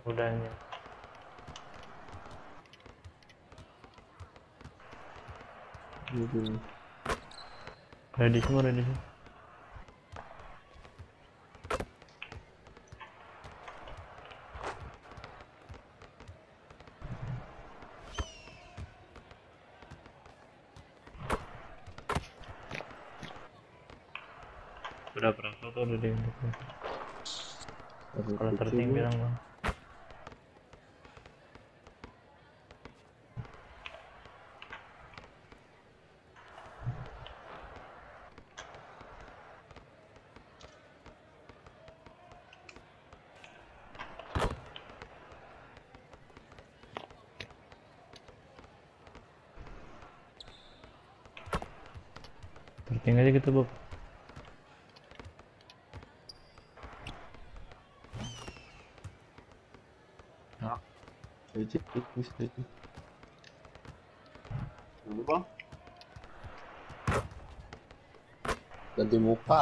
Udahnya. Ready semua, ready semua. Udah berangkat tuh udah diinfokan. Kalau terting bilang bang. Terting aja gitu Bob. Dulu bang. Ganti muka.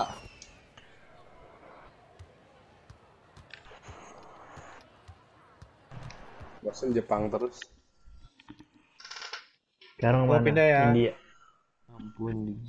Bosan Jepang terus. Sekarang mana? Pindah ya. India. Ampun DJ.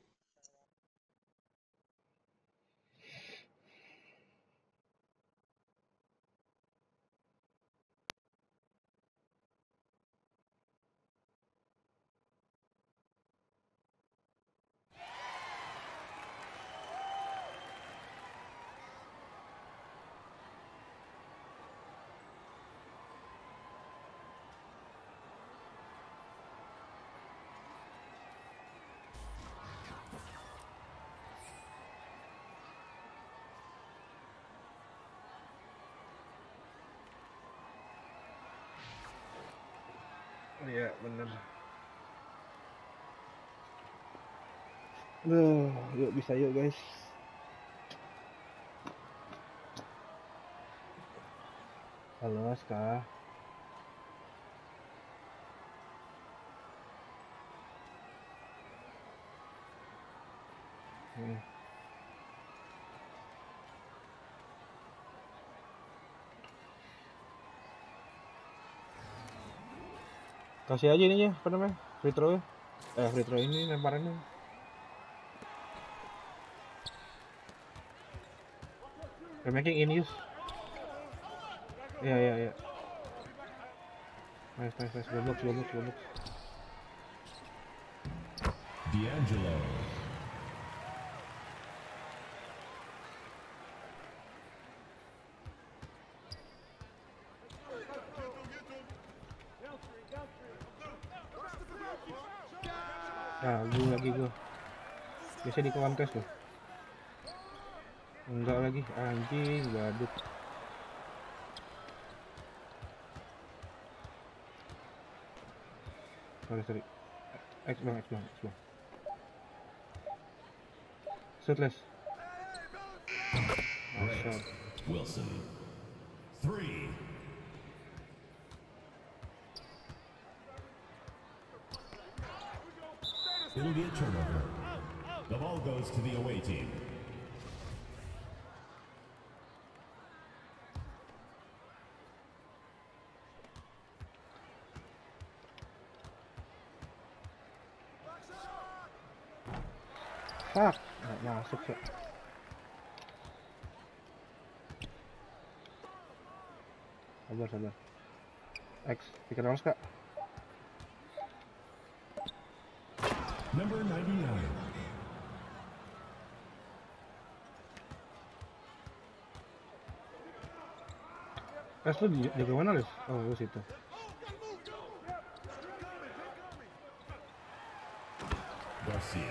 Iya bener. Aduh, yuk bisa yuk guys. Halo Aska. Kasih aja ininya, apa namanya? Free throw. Free throw ini lemparannya. Remaking in use. Iya. Nice. Goblok. D'Angelo. Nah, lagi gue. Biasa di kontes loh. Enggak lagi, anjing, badut. Sorry. X bang. Shootless. Great. Wilson. 3. It'll be a turnover. The ball goes to the away team. Fuck, nggak masuk ya. Sabar. X, pikir harus kak. Number 99. Les lu jaga mana Les? Oh lu situ. Garcia.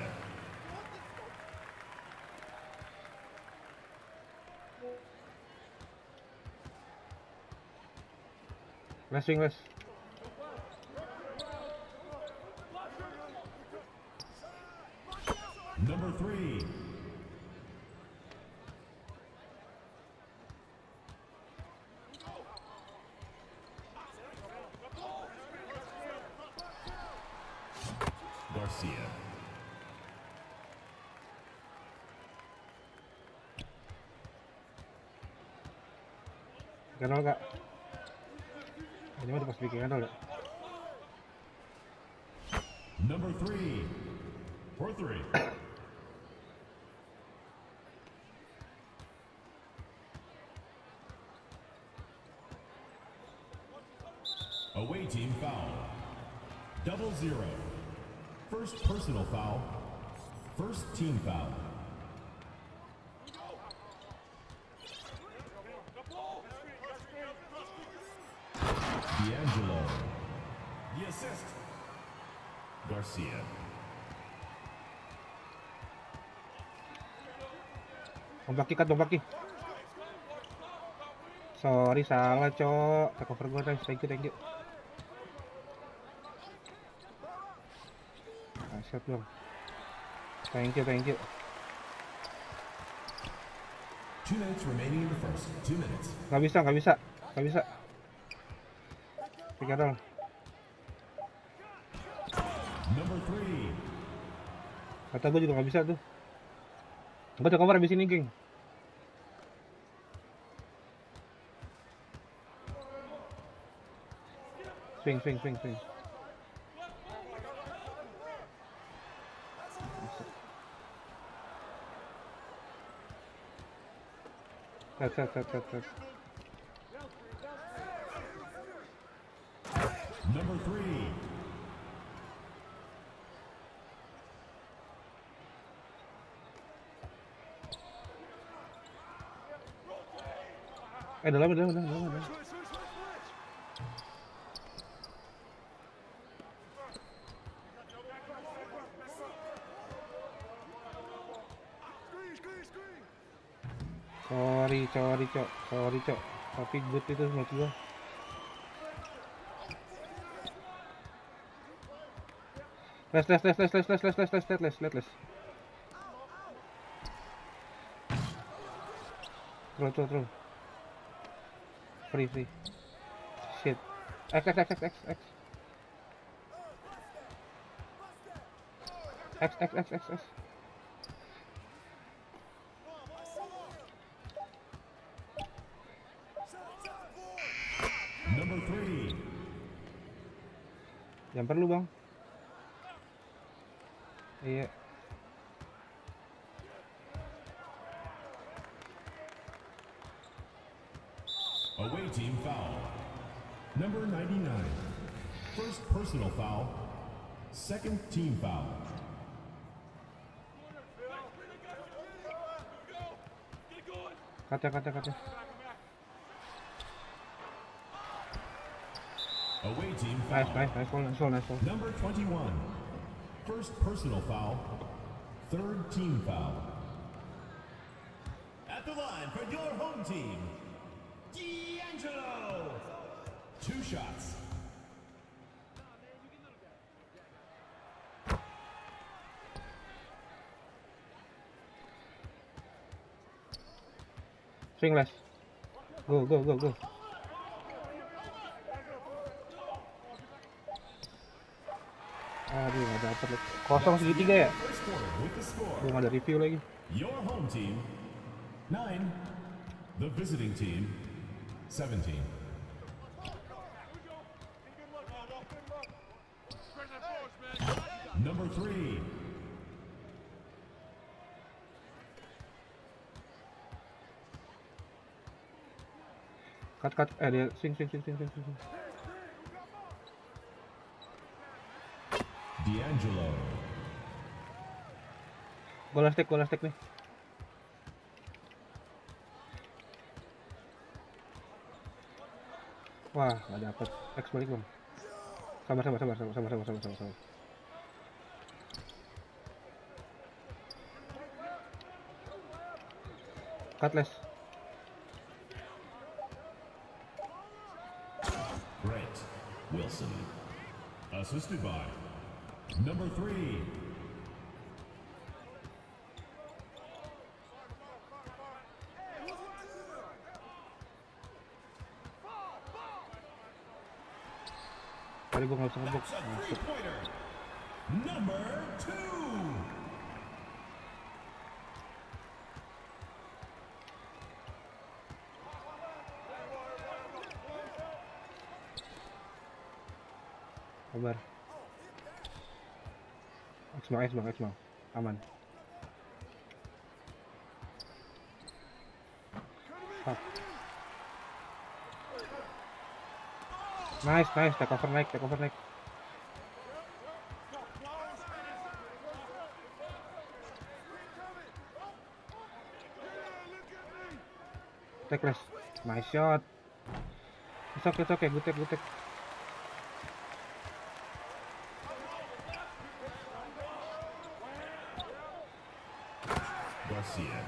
Les. Number 3. Garcia. Kenal kak. Ini mah pas bikin handle ya. Number 3. For 3. Away team foul. 0-0. First personal foul. First team foul. D'Angelo. The assist. Garcia. Bang Baki. Sorry, salah, Cok. Take over gue, guys. Thank you. Shot dong. Thank you. 2 minutes remaining in the first. 2 minutes. Gak bisa. Pick and roll. Number 3. Kata gue juga gak bisa tuh. Gue take over abis ini, geng. Swing. Set. Number 3. Dalam. Sorry, Cok. Tapi good itu menurut gua. Les. Throw. Free. Shit. X. X. Number 3. Yang perlu, Bang. Iya. Away team foul. Number 99. First personal foul. Second team foul. Kata. Away team foul. Nice ball. Number 21. First personal foul. Third team foul. At the line for your home team, D'Angelo. 2 shots. Swing, Les. Go. Aduh, gak dapet. Kosong segitiga ya? First quarter with the score. Belum ada review lagi. Your home team, 9. The visiting team, 17. Number 3. Cut. Dia swing. D'Angelo. Goal stick nih. Wah, gak dapet. X balik, Bang. Sabar. Cut, Les. Grant Wilson. Assisted by number 3. Tadi gue gak bisa ngebok. That's a three-pointer. Number 2. Sabar. X-Bang. Aman. Fuck. Nice. Take over naik. Take rest. Nice shot. It's okay. Good take. Garcia.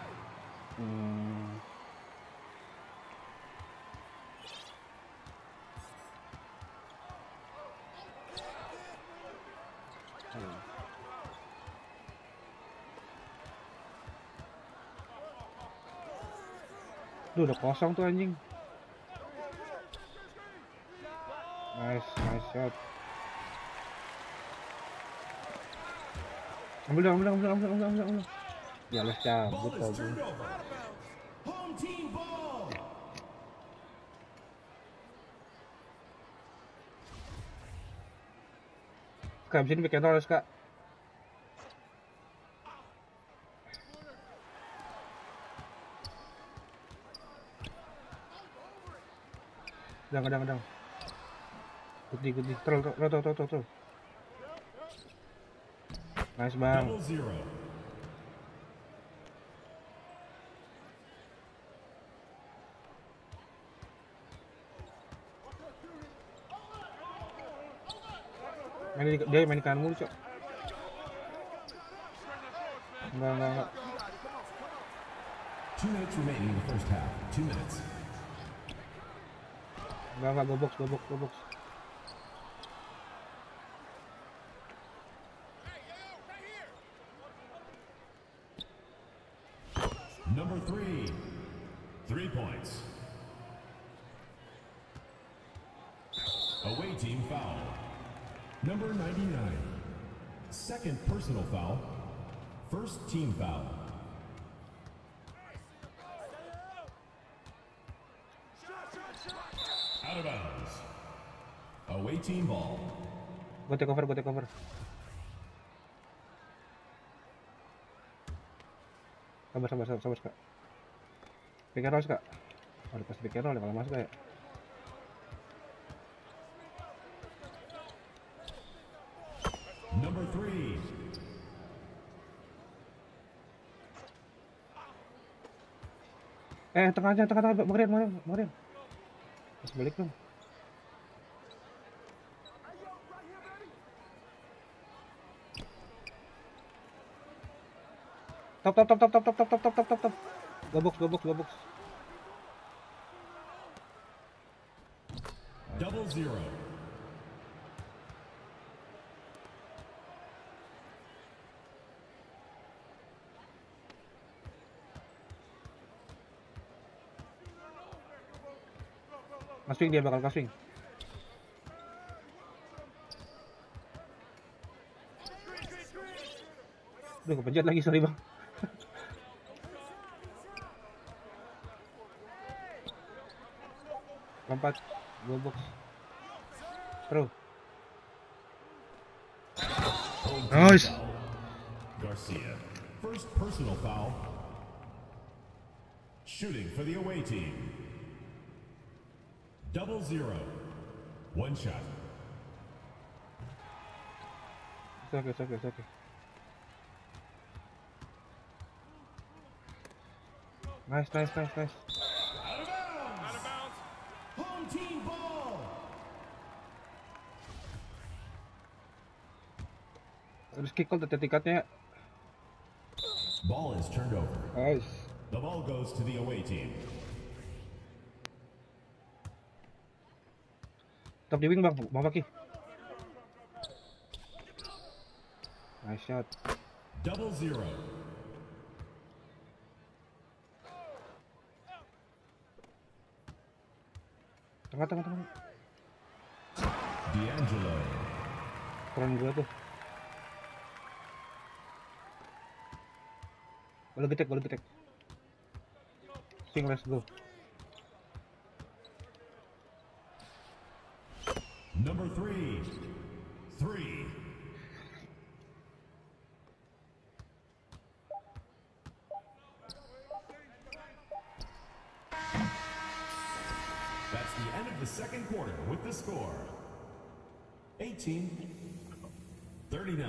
Duh, udah kosong tuh anjing. Nice shot. Ambil. Ya les cabut Ball is tadi. turned over. Home team ball. Kak, abis ini pick and roll, Kak. Kadang. Good. Troll. Nice, Bang. 0-0. Dia main kanan mulu, Cok. Enggak. 2 minutes remaining in the first half. 2 minutes. Enggak, go box. Number 3. 3 points. Away team foul. Number 99. Second personal foul. First team foul. Out of bounds. Away team ball. Gue take over. Sabar, Kak. Pick and roll, Kak. Oh, pasti pick and roll ya kalau masuk ya. Number 3. Tengah, Marian. Pas balik dong. Top. Go box. Double zero. Swing dia bakal swing. Duh, kepencet lagi, sorry bang. Lompat, go box. Terus. Nice. Garcia. First personal foul. Shooting for the away team. 0-0. One shot. It's okay. Nice. Out of bounds. Home team ball. Terus kick out tiketnya. Ball is turned over. Nice. The ball goes to the away team. Top di wing bang Paki. Nice shot. 0-0. Tengah. D'Angelo. Keren gua tuh. Boleh getek. Swing, let's go. Number 3. 3. That's the end of the second quarter with the score 18-39.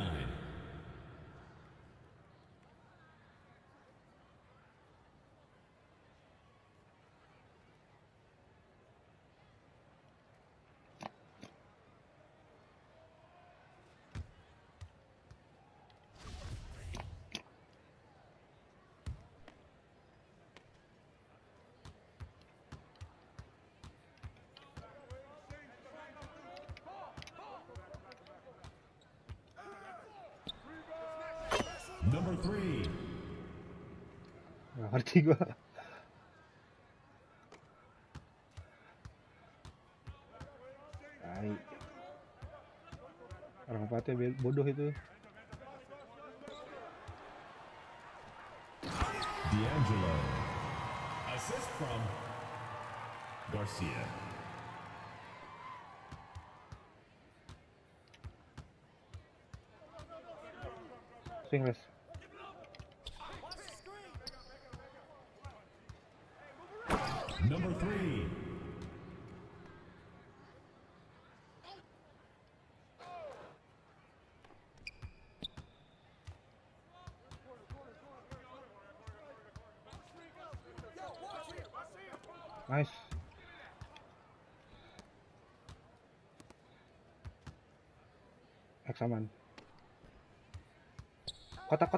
Number 3. Nggak ngerti gua. Tai. Orang apa bodoh itu. D'Angelo. Assist from Garcia. Swingless. Number 3. Nice. X aman. Kotak.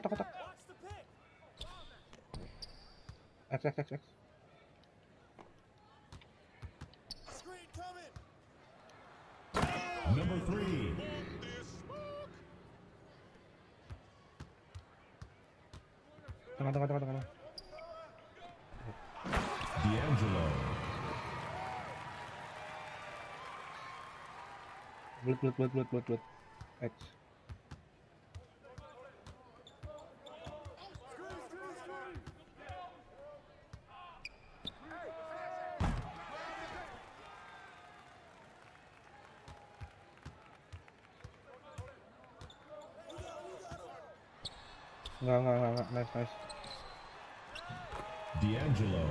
X. Number 3. Tengah. D'Angelo. Bulat. X. Enggak. Nice. D'Angelo.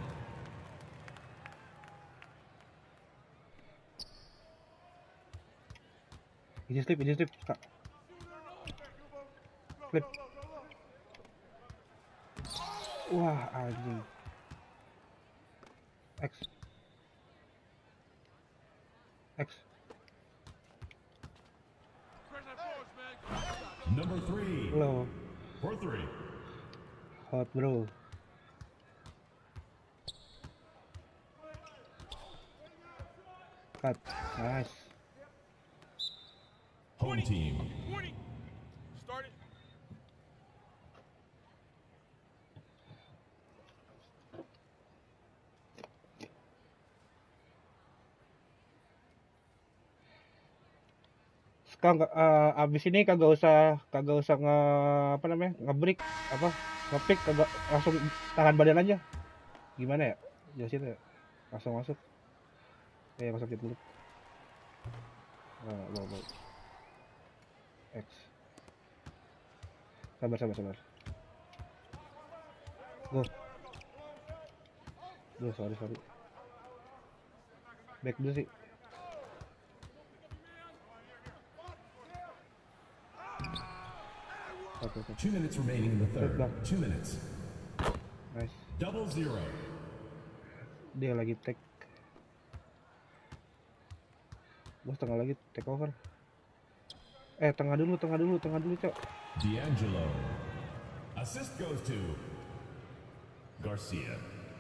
Easy slip, Kak. Flip. Wah, anjing. X. Number 3. Low. For 3. Hot, bro. Cut. Nice. Home team. Sekarang abis ini kagak usah nge-break nge-pick, kagak langsung tahan badan aja. Gimana ya? Jelasin ya. Langsung masuk. Masuk dulu. Low. X. Sabar. Go. Sorry. Back dulu sih. Okay. 2 minutes remaining in the third. 2 minutes. Nice. 0-0. Dia lagi take. Bos tengah lagi take over. Tengah dulu, Cok. D'Angelo. Assist goes to Garcia.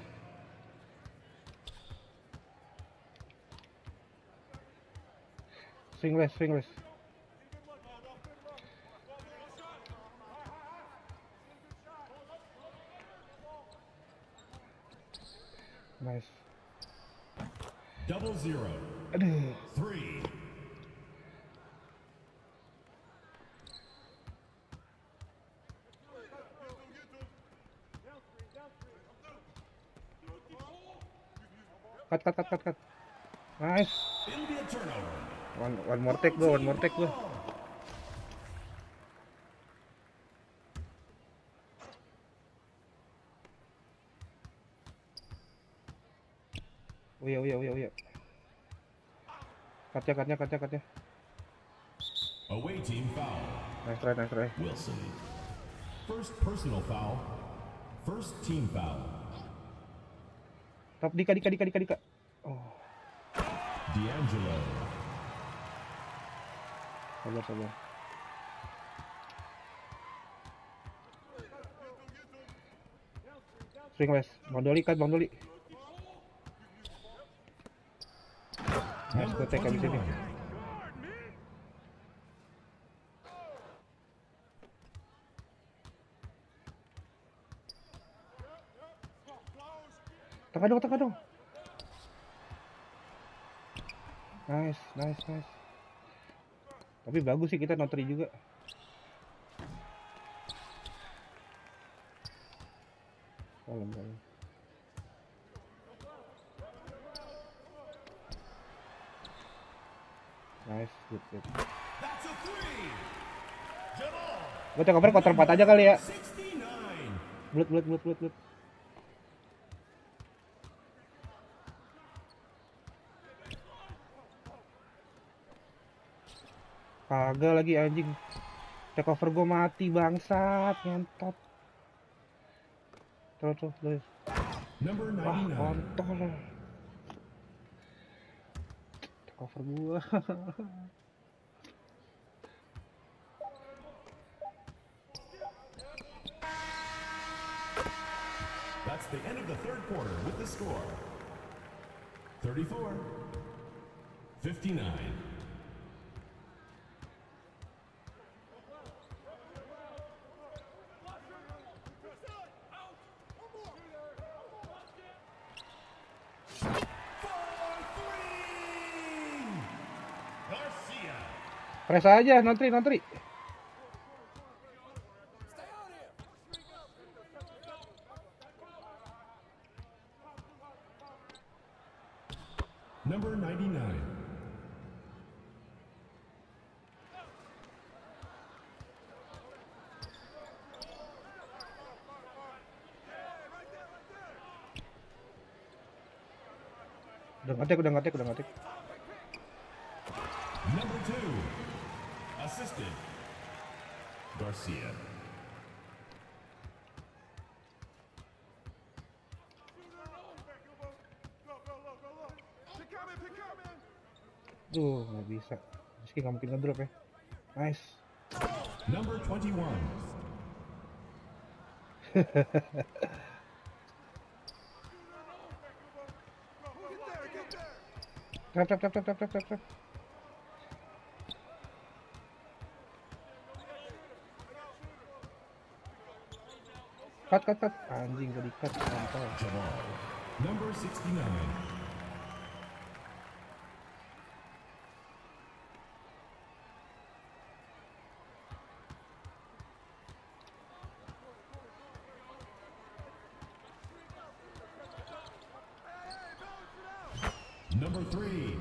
Swingless. Nice. 0-0. Aduh. 3. Cut. Nice. It'll be a turnover. One more take gua, one more take gua. Oh iya. Katnya. Away team foul. Nice try. Wilson. First personal foul. First team foul. Top Dika. Oh, D'Angelo. sabar. Swing west, Bang Doli. Nice, gue take abis ini. Tengah dong. Nice. Tapi bagus sih, kita notri juga. Kalem. Nice, good. That's a three. Jamal. Gue coba quarter 4 aja kali ya. 69. Blut. Kagak lagi anjing. Take over gue mati bangsat, ngentot. Terus. Number Wah, 99. kontol. Take over gue. That's the end of the third quarter with the score 34-59. Garcia. Press aja, nantri. Number 99. Udah ngetik. Number 2. Assisted. Garcia. Duh, nggak bisa. Meski nggak mungkin ngedrop ya. Nice. Number 21. Trap. Cut. Anjing gak di-cut. Mantap. Jamal. Number 69. Number 3.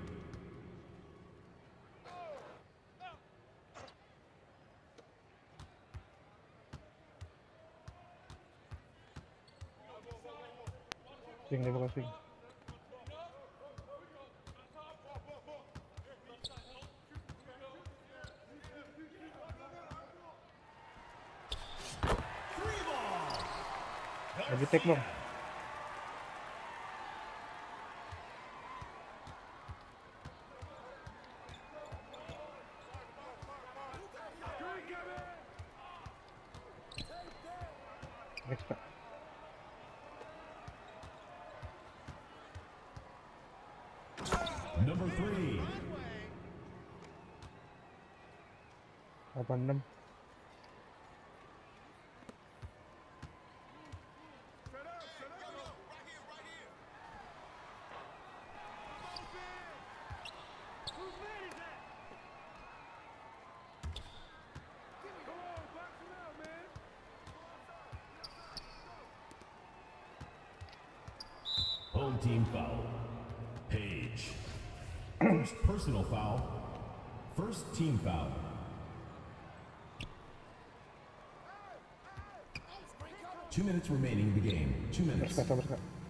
Swing, dia bakal swing. Lagi take bang. Next pak. Number 3. 86. Home team foul. Page. First personal foul. First team foul. Two minutes remaining in the game. 2 minutes. Sabar.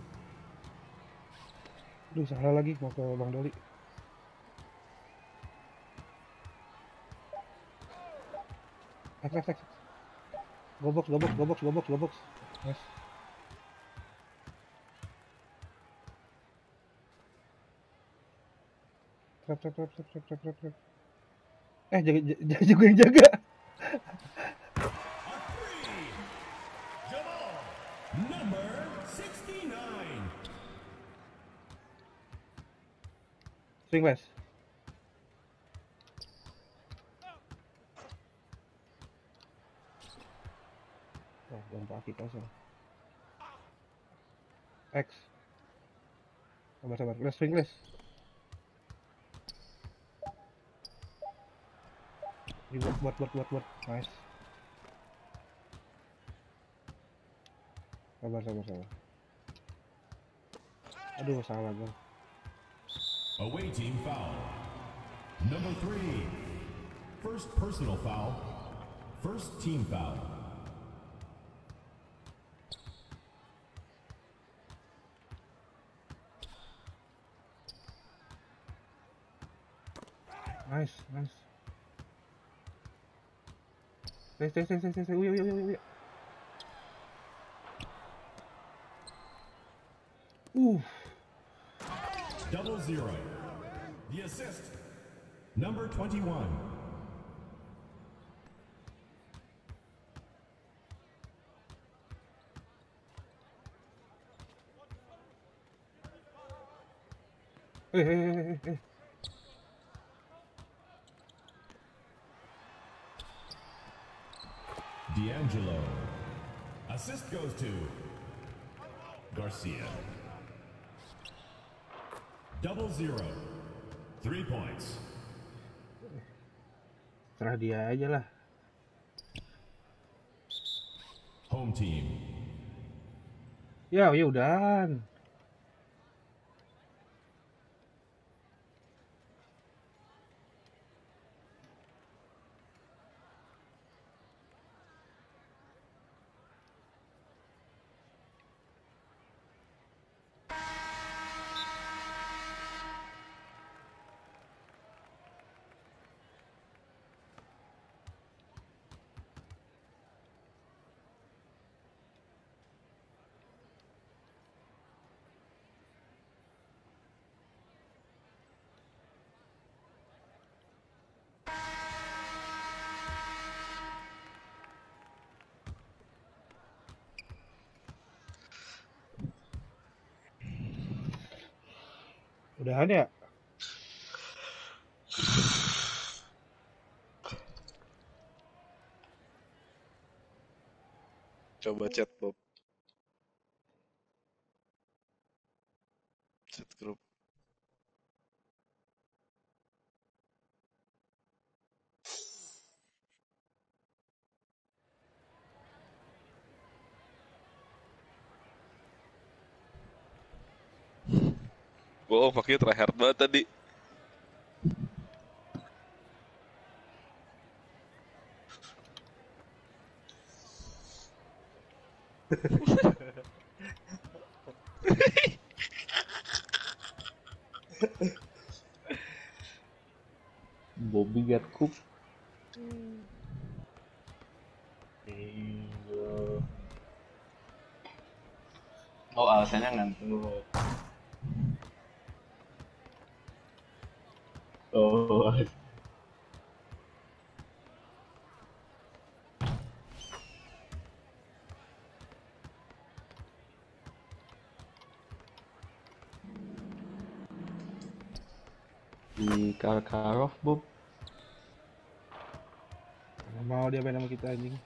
Duh, salah lagi mau ke Bang Doli. X. Go box. Nice. Trap. Jaga yang jaga. Jamal, number 69. Swing west. Oh, yang kaki kosong. X. Sabar. Let's swing less. Buat. Nice. Sabar. Aduh, salah gue. Away team foul. Number 3. First personal foul. First team foul. Nice. Stay. Uy. Double zero. The assist. Number 21. Hey. D'Angelo. Assist goes to Garcia. Double zero. 3 points. Serah dia aja lah. Home team. Ya udahan. Udahan ya? Coba chat Bob. Chat grup. Gua pakai tryhard banget tadi. Bobby got cooked. Oh, alasannya ngantuk. Oh, Di Karkaroff, Bob. Nggak mau dia main sama kita anjing.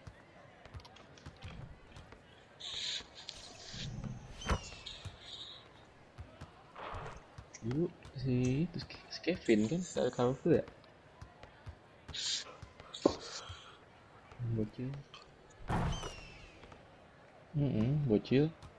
Dulu si Kevin kan Karkaroff tuh ya? Bocil. Bocil.